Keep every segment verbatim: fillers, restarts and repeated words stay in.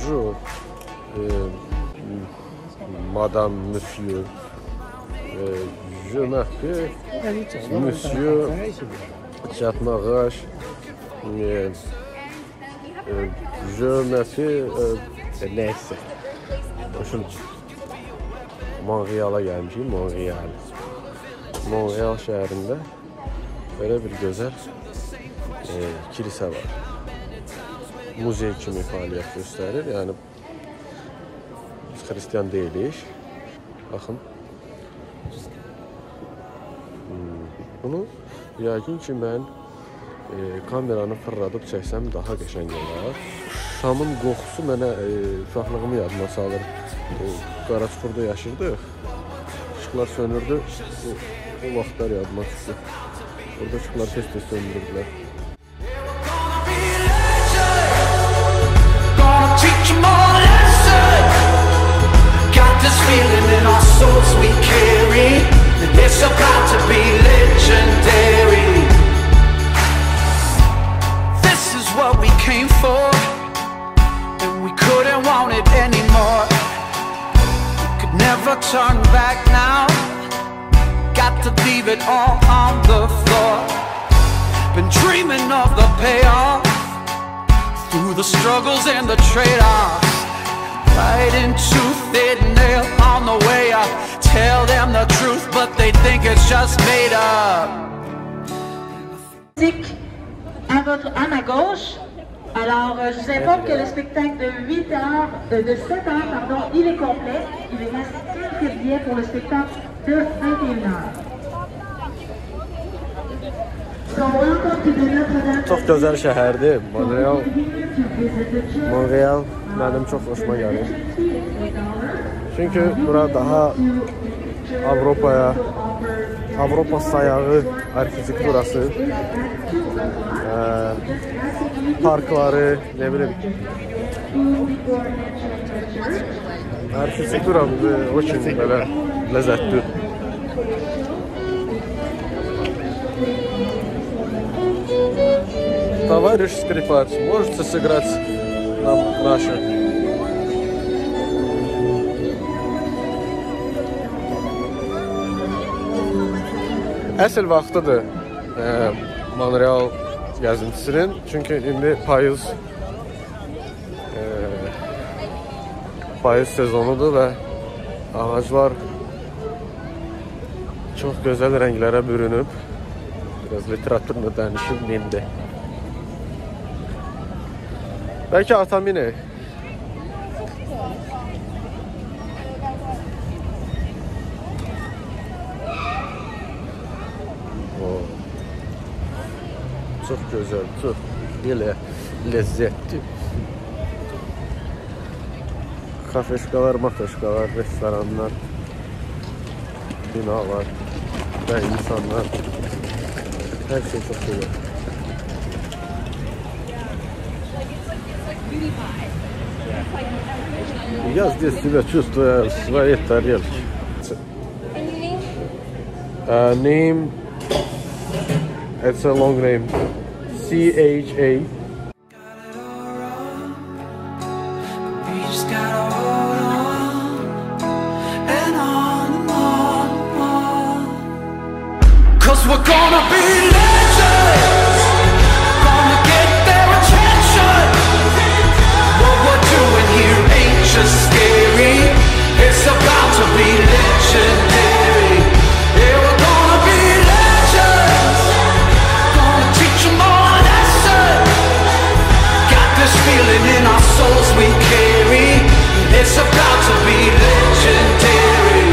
bonjour, euh, madame, monsieur. Euh, je m'appelle monsieur Chatmaqash. Euh, euh, je m'appelle euh, neyse. Montreal'a gelmişim, Montreal. Montreal şehrinde böyle bir güzel e, kilise var. Muzey kimi fəaliyyət göstərir. Yəni biz Hristiyan deyilik. Baxın. Bunu yəqin ki mən e, kameranı fırladıb çəksəm daha qəşəng olar. Şamın qoxusu mənə e, uşaqlığımı yadıma salır. E, Qaraçuxurda yaşırdıq. Işıqlar sönürdü. O, o vaxtlar yadıma düşdü. Orada ışıqlar tez-tez söndürdülər. Feeling in our souls we carry, it's about to be legendary. This is what we came for, and we couldn't want it anymore. We could never turn back now, got to leave it all on the floor. Been dreaming of the payoff, through the struggles and the trade-offs. Right into thin nail on the way up. Tell them the truth, but they think it's just made up. À votre à ma gauche. Alors, je vous informe que le spectacle de huit heures, euh, de sept heures, pardon, il est complet. Il reste quelques billets pour le spectacle de vingt et une heures. Çox gözəl şəhərdir, Montreal. Montreal mənim çox xoşuma gəlir. Çünki bura daha Avropaya, Avropa sayağı arxitekturası, e, parkları, ne bilim, arxitektura o kimi belə ləzzətli. Товарищ скрипач, можете сыграть нам наше? Əsl vaxtıdır e, Montreal gəzintisinin. Çünki indi payız e, payız sezonudur və ağaclar çox gözəl rənglərə bürünüb. Biraz literaturla danışıb indi. Belki atam yine. Oo. Çok güzel, çok böyle lezzetli. Kafeşkalar, mafeşkalar, restoranlar, binalar ve insanlar. Her şey çok güzel. Я здесь себя чувствую в своей тарелке. Uh, name, it's a long name. C H A. Cause we're gonna be legends, gonna get their attention. What we're doing here ain't just scary, it's about to be legendary. Yeah, we're gonna be legends, gonna teach them all a lesson. Got this feeling in our souls we carry, it's about to be legendary.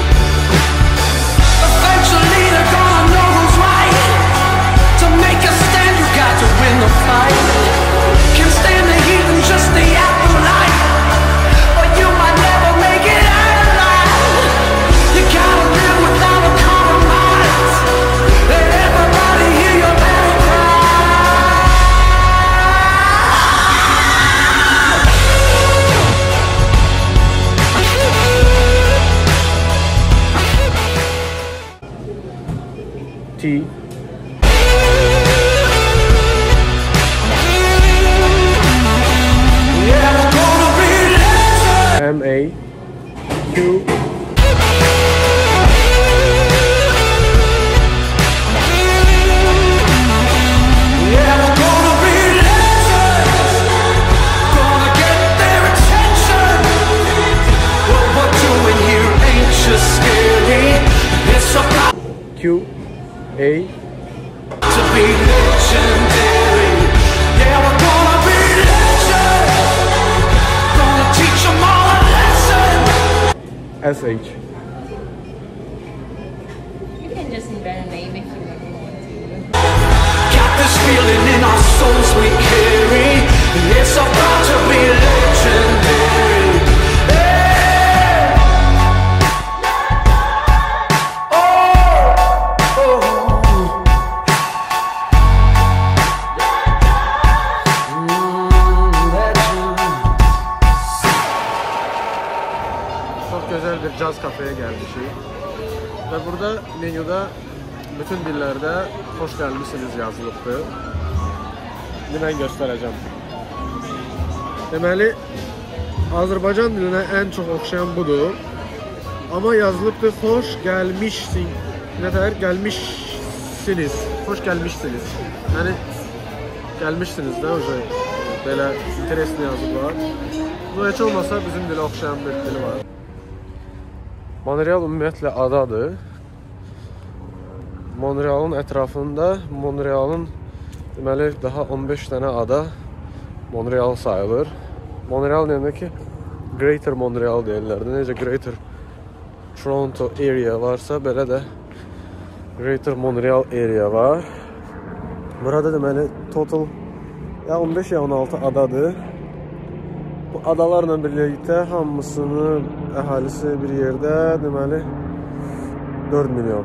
Eventually they're gonna know who's right. To make a stand you got to win the fight. Can't stand the heat and just the afterlife, or you might never make it out alive. You gotta live without a compromise. Let everybody hear your battle cry. T. Yeah, we're gonna be Q A. To be legendary. Yeah, we're gonna be legends. Gonna teach them all a lesson. S H. You can just invent a name if you really want to. Got this feeling in our souls we carry. And it's about to be legendary. Hey! Oh! Oh! Mm, legend. Çok güzel bir caz kafeye gelmişik. Ve burada menüde bütün dillerde hoş gelmişsiniz yazılıbdır. Şimdi ben göstereceğim. Deməli, Azərbaycan dilinə ən çox oxşayan budur. Amma yazılıbdır, xoş gəlmişsin. Nə təhər? Gəlmişsiniz. Xoş gəlmişsiniz. Yəni, gəlmişsiniz də, oca, belə interesli yazıblar. Bu heç olmasa bizim dilə oxşayan bir dili var. Montreal ümumiyyətlə adadır. Montrealın ətrafında, Montrealın deməli, daha on beş dənə ada Montreal sayılır. Montreal deyəndə ki, Greater Montreal deyirlər. Necə Greater Toronto area varsa, belə də Greater Montreal area var. Burada deməli, total ya on beş ya on altı adadır. Bu adalarla birlikdə hamısının əhalisi bir yerdə deməli dörd milyon.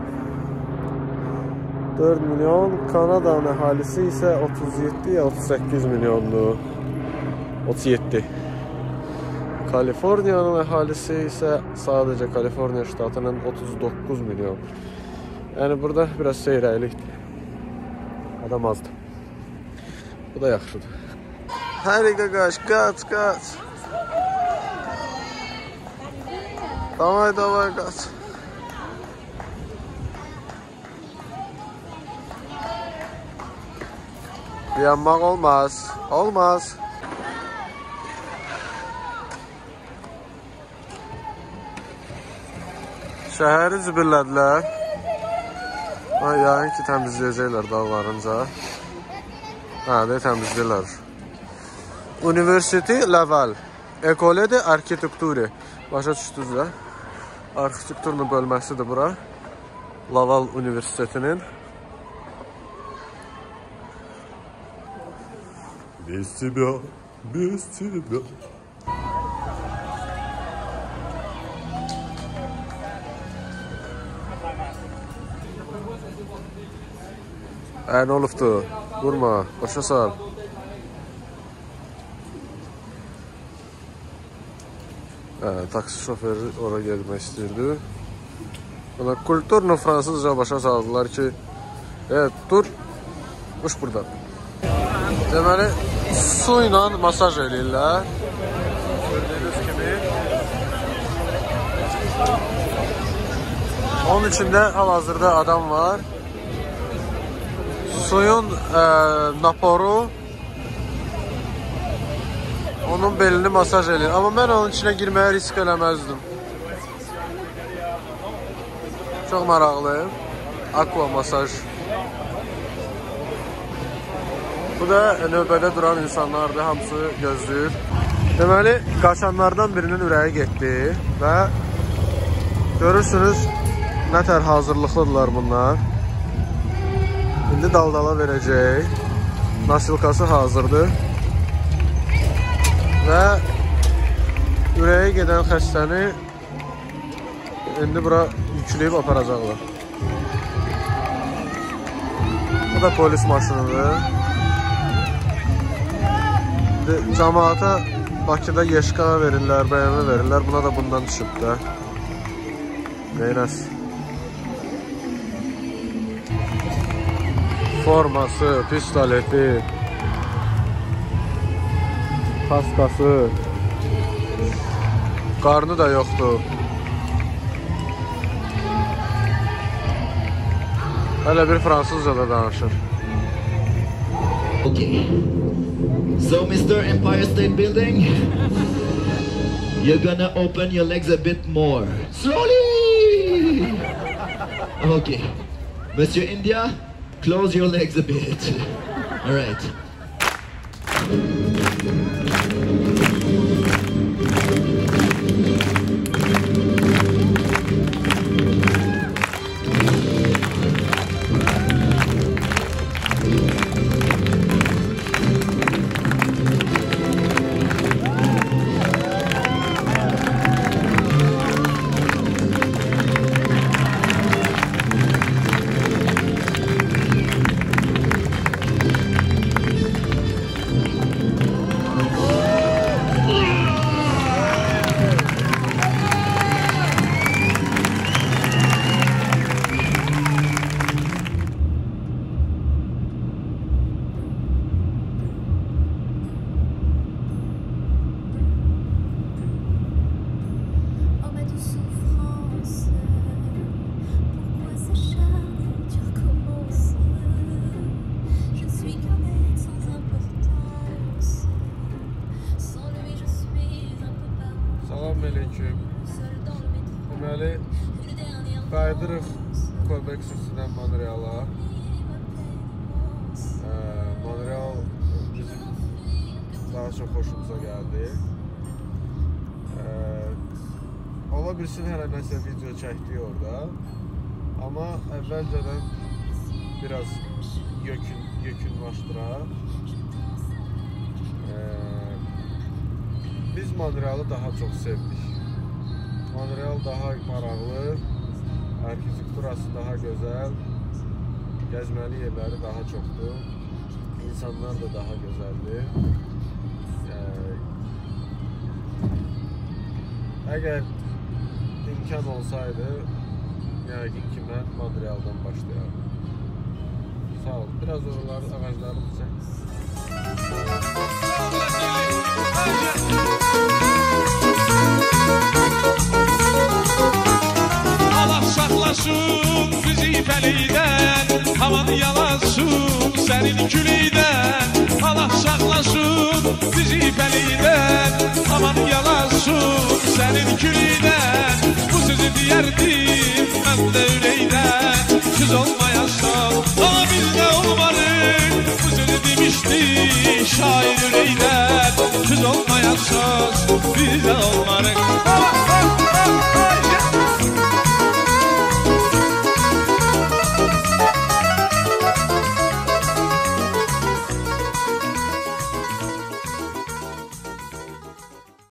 dörd milyon. Kanada'nın əhalisi isə otuz yeddi ya otuz səkkiz milyondur. otuz yeddi. Kaliforniyanın əhalisi isə sadəcə Kaliforniya ştatının otuz doqquz milyon. Yəni burada biraz seyrəklikdir. Adam azdır. Bu da yaxşıdır. Hadi qaqaş, qaç, qaç. Davay, davay, qaç. Yanmaq olmaz. Olmaz. Şəhəri zibilədilər. Yəqin ki, təmizləyəcəklər dağlarınca. Hə, də təmizləyirlər. Université Laval. École de Architecture. Başa düşdünüz də. Arxitekturun bölməsidir bura. Laval Universitetinin. Без тебя, без тебя. Ə, nə olubdur? Vurma, başa sal. Ə, taksi şoförü ora gelmək istəyirdi. Ona kulturla fransızca başa saldılar ki, evet, dur, uç buradan. Deməli, su ilə masaj eləyirlər. Gördüyünüz kimi. Onun içində hal-hazırda adam var. Suyun ə, naporu onun belini masaj eləyir. Amma mən onun içinə girməyə risk eləməzdim. Çox maraqlıyım. Aqua masaj. Bu da növbədə duran insanlardır, hamısı gözləyir. Deməli, qaçanlardan birinin ürəyi getdi və görürsünüz, nə tər hazırlıqlıdırlar bunlar. İndi daldala verəcək. Nasilkası hazırdır. Və ürəyə gedən xəstəni indi bura yükləyib aparacaqlar. Bu da polis maşınıdır. Cəmaata Bakıda Yeşka verirlər, B M W verirlər. Buna da bundan düşüb də. Neynəs? Forması, pistoleti, kaskası, qarnı da yoxdur. Hələ bir fransızca da danışır. Okay. So, Mister Empire State Building, you're gonna open your legs a bit more. Slowly! Okay. Monsieur India, close your legs a bit. All right. Selamünaleyküm. Deməli, qayıdırıq Quebec sürüsündən Montreal'a. Montreal bizim daha çox xoşumuza gəldi. Ola bilsin hələ nəsə video çəkdik orada. Amma əvvəlcədən biraz yökün, yökünlaşdıraq. Biz Montreal'ı daha çox sevdik. Montreal daha maraqlı, arxitekturası daha gözəl, gəzməli yerləri daha çoxdur, insanlar da daha gözəldir. Əgər imkan olsaydı, yəqin ki, mən Montreal'dan başlayardım. Sağ olun, biraz oraları, ağaclarını çək. Allah saxlasın bizi fələkdən, havanı yalasın sənin küləkdən. Allah saxlasın bizi fələkdən, havanı yalasın sənin küləkdən. Bu sözü deyərdi